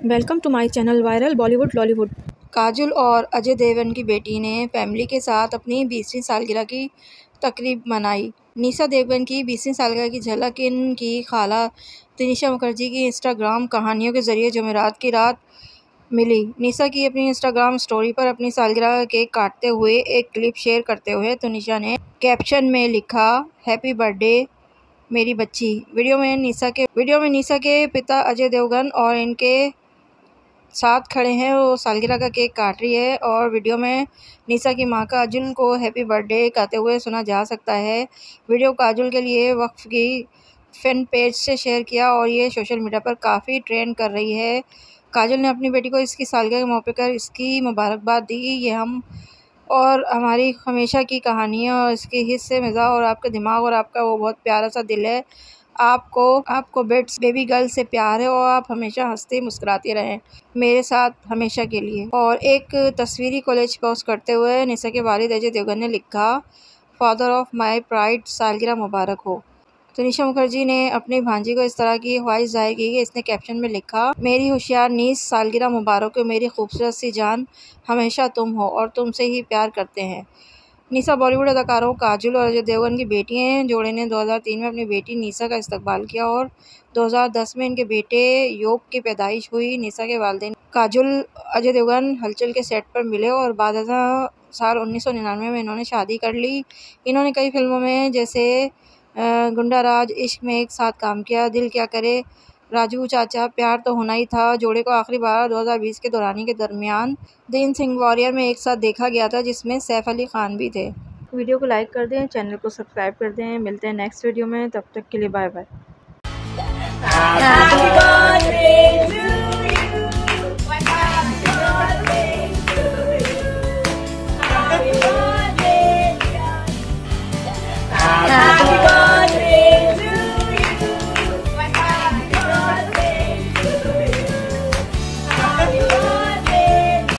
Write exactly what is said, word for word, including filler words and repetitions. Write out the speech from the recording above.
Welcome to my channel viral Bollywood Lollywood. Kajol और अजय देवगन की बेटी ने फैमिली के साथ अपनी बीसवीं सालगिरह की तकरीब मनाई। निशा देवगन की बीसवीं सालगिरह की झलक इनकी खाला तनिषा मुखर्जी की इंस्टाग्राम कहानियों के जरिए जुमेरात की रात मिली। निशा की अपनी इंस्टाग्राम स्टोरी पर अपनी सालगिरह केक काटते हुए एक क्लिप शेयर करते हुए तनिषा ने कैप्शन में लिखा, हैप्पी बर्थडे मेरी बच्ची। वीडियो में निशा के वीडियो में निशा के पिता अजय देवगन और इनके साथ खड़े हैं, वो सालगिरह का केक काट रही है और वीडियो में निशा की मां काजोल को हैप्पी बर्थडे कहते हुए सुना जा सकता है। वीडियो काजोल के लिए वक्फ की फैन पेज से शेयर किया और ये सोशल मीडिया पर काफ़ी ट्रेंड कर रही है। काजोल ने अपनी बेटी को इसकी सालगिरह के मौके पर इसकी मुबारकबाद दी। ये हम और हमारी हमेशा की कहानी है और इसके हिस्से मिजाज और आपका दिमाग और आपका वो बहुत प्यारा सा दिल है। आपको आपको बेट्स बेबी गर्ल से प्यार है और आप हमेशा हंसते मुस्कुराते रहें मेरे साथ हमेशा के लिए। और एक तस्वीरी कॉलेज पोस्ट करते हुए निशा के वालिद अजय देवगन ने लिखा, फादर ऑफ माय प्राइड, सालगिरह मुबारक हो। तनिषा मुखर्जी ने अपनी भांजी को इस तरह की ख्वाहिश जाहिर की कि इसने कैप्शन में लिखा, मेरी होशियार नीस, सालगिरह मुबारक हो मेरी खूबसूरत सी जान, हमेशा तुम हो और तुमसे ही प्यार करते हैं। निशा बॉलीवुड अदाकारों काजोल और अजय देवगन की बेटी हैं। जोड़े ने दो हज़ार तीन में अपनी बेटी निशा का इस्तकबाल किया और दो हज़ार दस में इनके बेटे योग की पैदाइश हुई। निशा के वालिदैन काजोल अजय देवगन हलचल के सेट पर मिले और बाद साल उन्नीस सौ निन्यानवे में इन्होंने शादी कर ली। इन्होंने कई फिल्मों में जैसे गुंडा राज, इश्क में एक साथ काम किया, दिल क्या करे, राजू चाचा, प्यार तो होना ही था। जोड़े को आखिरी बार दो हज़ार बीस के दौरानी के दरमियान दिन सिंह वॉरियर में एक साथ देखा गया था, जिसमें सैफ अली खान भी थे। वीडियो को लाइक कर दें, चैनल को सब्सक्राइब कर दें। मिलते हैं नेक्स्ट वीडियो में, तब तक के लिए बाय बाय।